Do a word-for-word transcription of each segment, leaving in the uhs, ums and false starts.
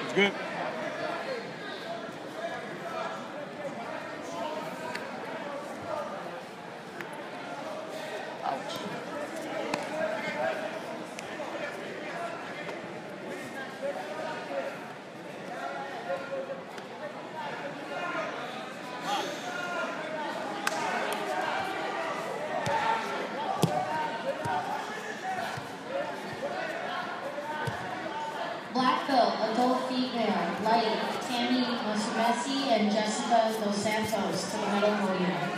It's good. Black belt, adult female, light, Tammy Masumesi and Jessica Dos Santos to the medal podium.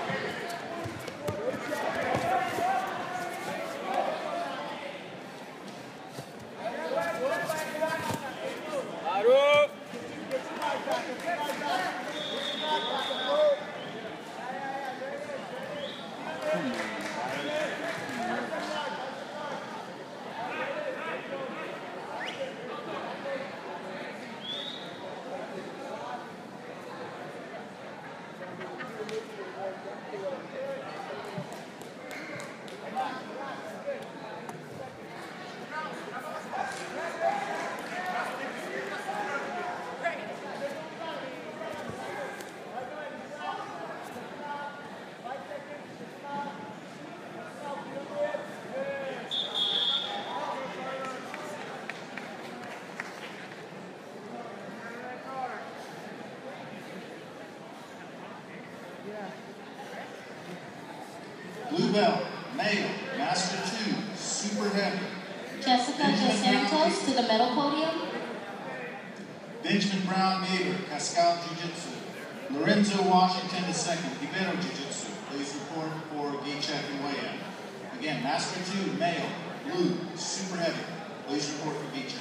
Blue belt, male, master two, super heavy. Jessica Dos Santos to the medal podium. Benjamin Brown Gaber, Cascal Jiu-Jitsu. Lorenzo Washington the second, Ibero Jiu-Jitsu. Please report for gate check and weigh-in. Again, master two, male, blue, super heavy. Please report for gate check.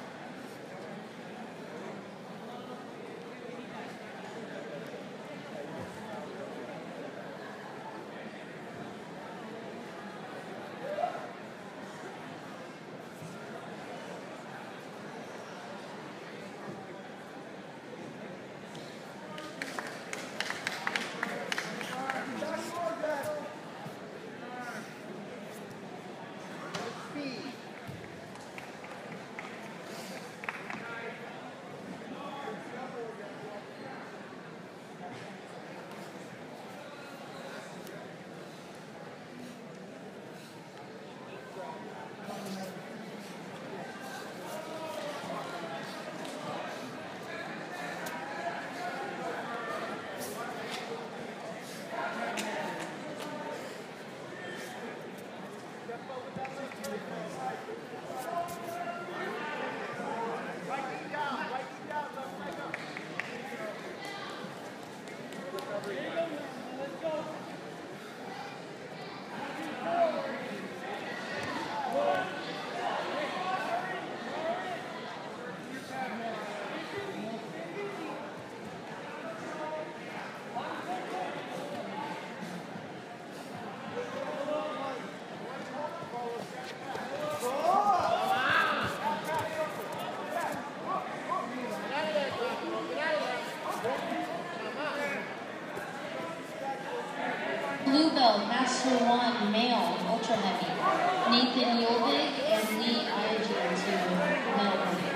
Blue belt, master one, male, ultra heavy, Nathan Yolvig and Lee Ayager to the medal podium.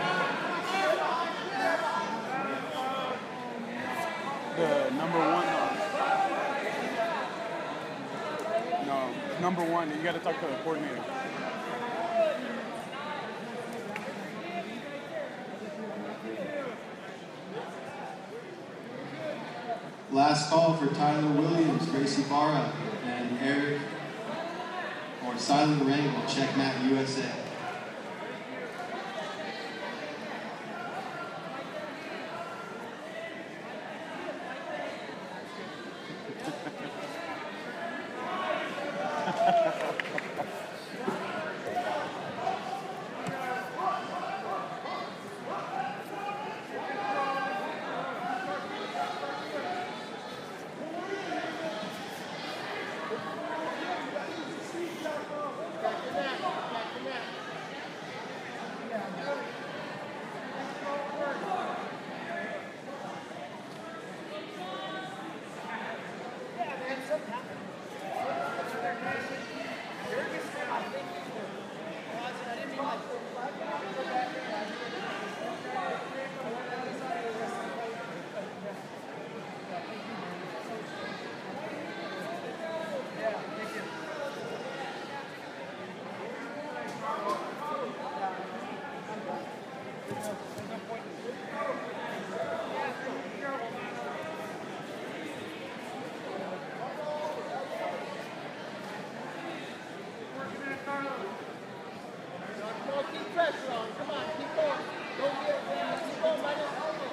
The number one. Uh, no, number one. You got to talk to the coordinator. Last call for Tyler Williams, Gracie Barra, and Eric or Silent Rain will check Matt U S A. Back to that. Back to that. pressure on. Come on, keep going. Don't get it, man. Keep going, Michael. Come on.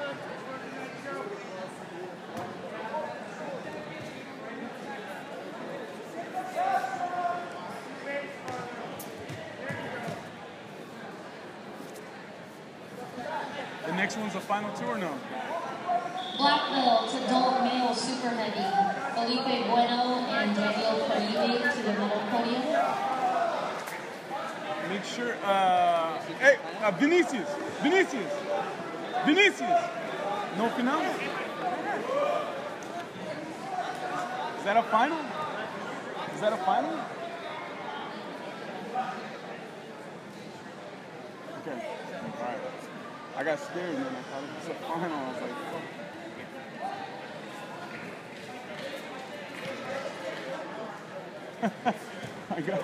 The next one's the final two or no? Black belt, adult male super heavy. Felipe Bueno and Daniel Caribe to the medal podium. Make sure, uh, hey, uh, Vinicius, Vinicius, Vinicius. No final? Is that a final? Is that a final? Okay, all right. I got scared, man. I thought it was a final. I was like, fuck. I got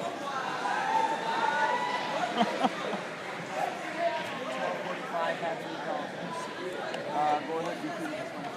forty-five, have any comments? uh, go ahead, you can.